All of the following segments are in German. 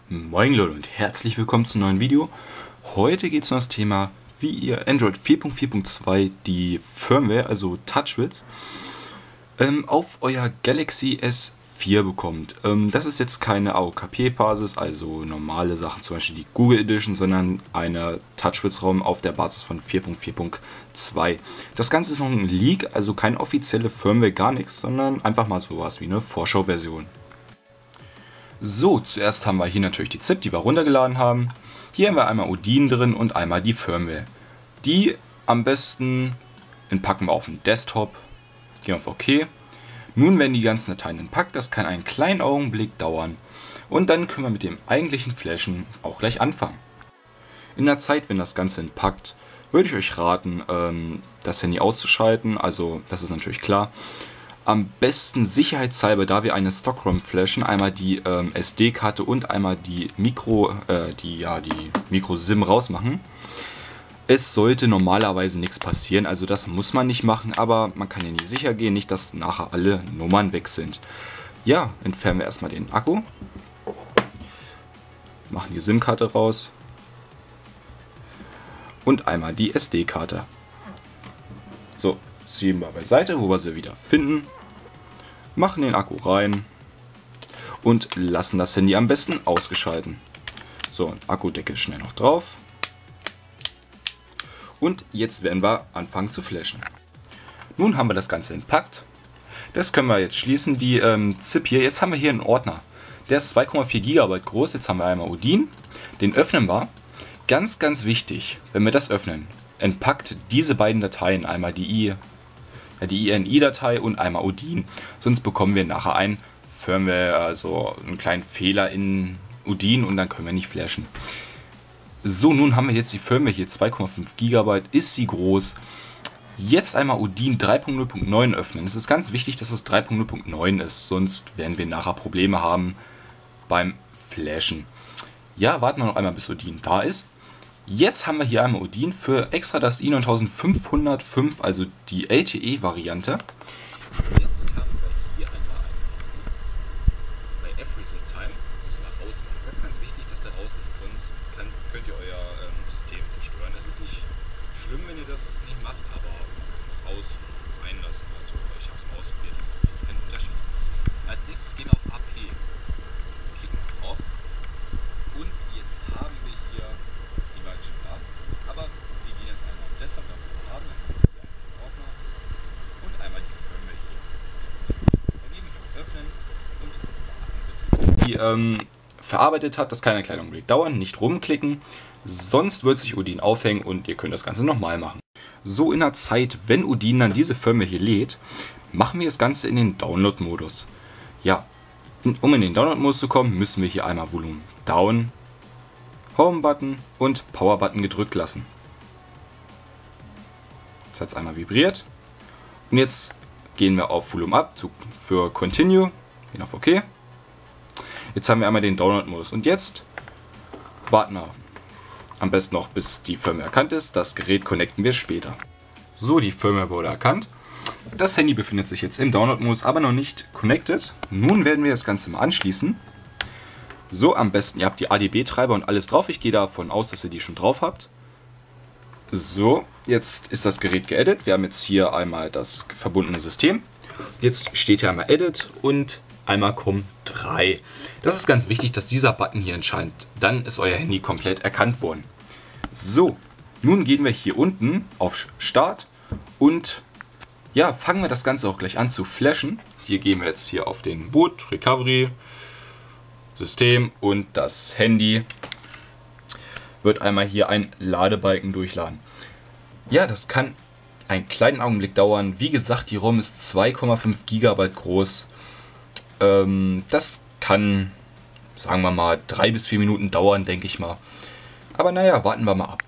Moin Leute und herzlich willkommen zum neuen Video. Heute geht es um das Thema, wie ihr Android 4.4.2 die Firmware, also TouchWiz, auf euer Galaxy S4 bekommt. Das ist jetzt keine AOKP-Basis, also normale Sachen, zum Beispiel die Google Edition, sondern eine TouchWiz-ROM auf der Basis von 4.4.2. Das Ganze ist noch ein Leak, also keine offizielle Firmware, gar nichts, sondern einfach mal sowas wie eine Vorschauversion. So, zuerst haben wir hier natürlich die ZIP, die wir runtergeladen haben. Hier haben wir einmal Odin drin und einmal die Firmware. Die am besten entpacken wir auf den Desktop. Gehen wir auf OK. Nun werden die ganzen Dateien entpackt, das kann einen kleinen Augenblick dauern. Und dann können wir mit dem eigentlichen Flashen auch gleich anfangen. In der Zeit, wenn das Ganze entpackt, würde ich euch raten, das Handy auszuschalten. Also, das ist natürlich klar. Am besten sicherheitshalber, da wir eine Stock-ROM flashen, einmal die SD-Karte und einmal die Micro-SIM rausmachen. Es sollte normalerweise nichts passieren, also das muss man nicht machen, aber man kann ja nie sicher gehen, nicht dass nachher alle Nummern weg sind. Ja, entfernen wir erstmal den Akku, machen die SIM-Karte raus und einmal die SD-Karte. So, ziehen wir beiseite, wo wir sie wieder finden. Machen den Akku rein und lassen das Handy am besten ausgeschalten. So, Akkudeckel schnell noch drauf. Und jetzt werden wir anfangen zu flashen. Nun haben wir das Ganze entpackt. Das können wir jetzt schließen, die ZIP hier. Jetzt haben wir hier einen Ordner. Der ist 2,4 GB groß. Jetzt haben wir einmal Odin. Den öffnen wir. Ganz, ganz wichtig, wenn wir das öffnen, entpackt diese beiden Dateien, einmal die INI-Datei und einmal Odin. Sonst bekommen wir nachher ein Firmware, also einen kleinen Fehler in Odin und dann können wir nicht flashen. So, nun haben wir jetzt die Firmware hier, 2,5 GB, ist sie groß. Jetzt einmal Odin 3.0.9 öffnen. Es ist ganz wichtig, dass es 3.0.9 ist, sonst werden wir nachher Probleme haben beim Flashen. Ja, warten wir noch einmal, bis Odin da ist. Jetzt haben wir hier einmal Odin für extra das i9505, also die LTE-Variante. Jetzt haben wir hier einmal bei F-Reset-Time, müssen wir rausmachen. Ganz, ganz wichtig, dass der raus ist, sonst könnt ihr euer System zerstören. Es ist nicht schlimm, wenn ihr das nicht macht, aber raus einlassen. Also ich habe es mal ausprobiert, das ist wirklich kein Unterschied. Als nächstes gehen wir auf AP. Klicken auf. Und jetzt haben wir hier die beiden schon da. Aber wir gehen jetzt einmal auf Desktop, da wir sie haben. Dann haben wir hier einen Ordner und einmal die Firmware hier. So, dann nehme ich auf Öffnen und warten, bis die verarbeitet hat. Das kann einen kleinen Augenblick dauern. Nicht rumklicken, sonst wird sich Odin aufhängen und ihr könnt das Ganze nochmal machen. So, in der Zeit, wenn Odin dann diese Firmware hier lädt, machen wir das Ganze in den Download-Modus. Ja, um in den Download-Modus zu kommen, müssen wir hier einmal Volumen Down, Home-Button und Power-Button gedrückt lassen. Jetzt hat es einmal vibriert. Und jetzt gehen wir auf Volume Up für Continue, gehen auf OK. Jetzt haben wir einmal den Download-Modus und jetzt warten wir am besten noch, bis die Firmware erkannt ist. Das Gerät connecten wir später. So, die Firmware wurde erkannt. Das Handy befindet sich jetzt im Download-Modus, aber noch nicht connected. Nun werden wir das Ganze mal anschließen. So, am besten, ihr habt die ADB-Treiber und alles drauf. Ich gehe davon aus, dass ihr die schon drauf habt. So, jetzt ist das Gerät geedit. Wir haben jetzt hier einmal das verbundene System. Jetzt steht hier einmal Edit und einmal COM3. Das ist ganz wichtig, dass dieser Button hier entscheidet. Dann ist euer Handy komplett erkannt worden. So, nun gehen wir hier unten auf Start und ja, fangen wir das Ganze auch gleich an zu flashen. Hier gehen wir jetzt hier auf den Boot, Recovery, System und das Handy wird einmal hier ein Ladebalken durchladen. Ja, das kann einen kleinen Augenblick dauern. Wie gesagt, die ROM ist 2,5 GB groß. Das kann, sagen wir mal, 3 bis 4 Minuten dauern, denke ich mal. Aber naja, warten wir mal ab.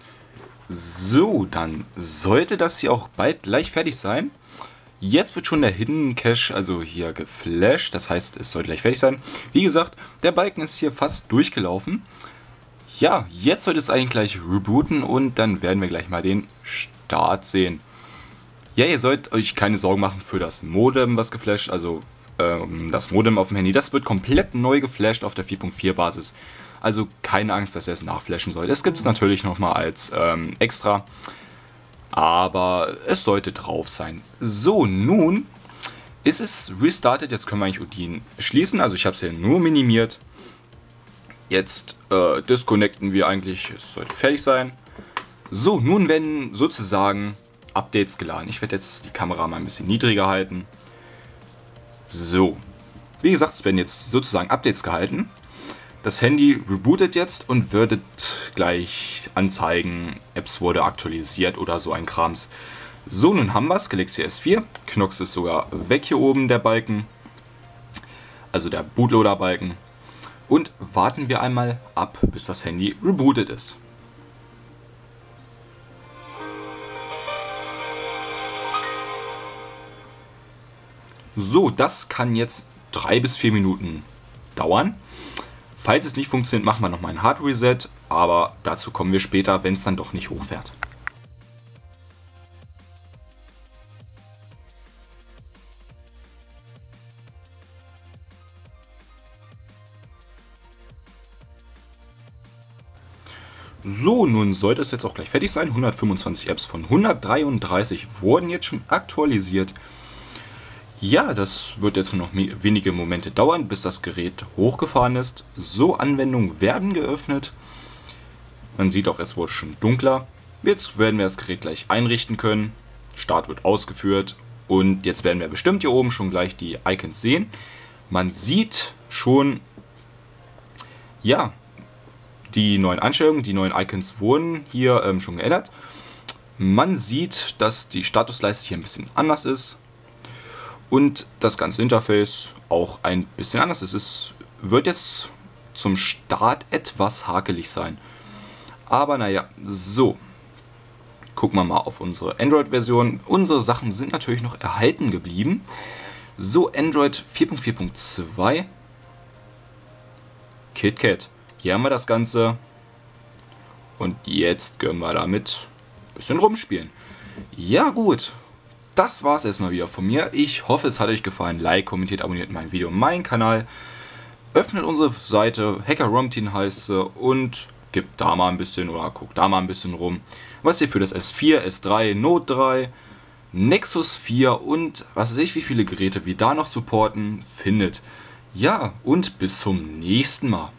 So, dann sollte das hier auch bald gleich fertig sein. Jetzt wird schon der Hidden Cache, also hier geflasht, das heißt, es sollte gleich fertig sein. Wie gesagt, der Balken ist hier fast durchgelaufen. Ja, jetzt sollte es eigentlich gleich rebooten und dann werden wir gleich mal den Start sehen. Ja, ihr sollt euch keine Sorgen machen für das Modem, was geflasht, also das Modem auf dem Handy, das wird komplett neu geflasht auf der 4.4 Basis. Also keine Angst, dass er es nachflashen soll. Das gibt es natürlich nochmal als extra, aber es sollte drauf sein. So, nun ist es restartet. Jetzt können wir eigentlich Odin schließen. Also ich habe es hier nur minimiert. Jetzt disconnecten wir eigentlich. Es sollte fertig sein. So, nun werden sozusagen Updates geladen. Ich werde jetzt die Kamera mal ein bisschen niedriger halten. So, wie gesagt, es werden jetzt sozusagen Updates gehalten. Das Handy rebootet jetzt und wird gleich anzeigen, Apps wurde aktualisiert oder so ein Krams. So, nun haben wir es, Galaxy S4. Knox ist sogar weg hier oben, der Balken. Also der Bootloader-Balken. Und warten wir einmal ab, bis das Handy rebootet ist. So, das kann jetzt 3 bis 4 Minuten dauern. Falls es nicht funktioniert, machen wir nochmal ein Hard Reset, aber dazu kommen wir später, wenn es dann doch nicht hochfährt. So, nun sollte es jetzt auch gleich fertig sein. 125 Apps von 133 wurden jetzt schon aktualisiert. Ja, das wird jetzt nur noch wenige Momente dauern, bis das Gerät hochgefahren ist. So, Anwendungen werden geöffnet. Man sieht auch, es wurde schon dunkler. Jetzt werden wir das Gerät gleich einrichten können. Start wird ausgeführt. Und jetzt werden wir bestimmt hier oben schon gleich die Icons sehen. Man sieht schon, ja, die neuen Einstellungen, die neuen Icons wurden hier schon geändert. Man sieht, dass die Statusleiste hier ein bisschen anders ist. Und das ganze Interface auch ein bisschen anders ist. Es wird jetzt zum Start etwas hakelig sein. Aber naja, so. Gucken wir mal auf unsere Android-Version. Unsere Sachen sind natürlich noch erhalten geblieben. So, Android 4.4.2. KitKat. Hier haben wir das Ganze. Und jetzt können wir damit ein bisschen rumspielen. Ja gut. Das war es erstmal wieder von mir. Ich hoffe, es hat euch gefallen. Like, kommentiert, abonniert mein Video, meinen Kanal. Öffnet unsere Seite, HackerRomTeam heißt sie, und gebt da mal ein bisschen oder guckt da mal ein bisschen rum, was ihr für das S4, S3, Note 3, Nexus 4 und was weiß ich, wie viele Geräte wir da noch supporten, findet. Ja, und bis zum nächsten Mal.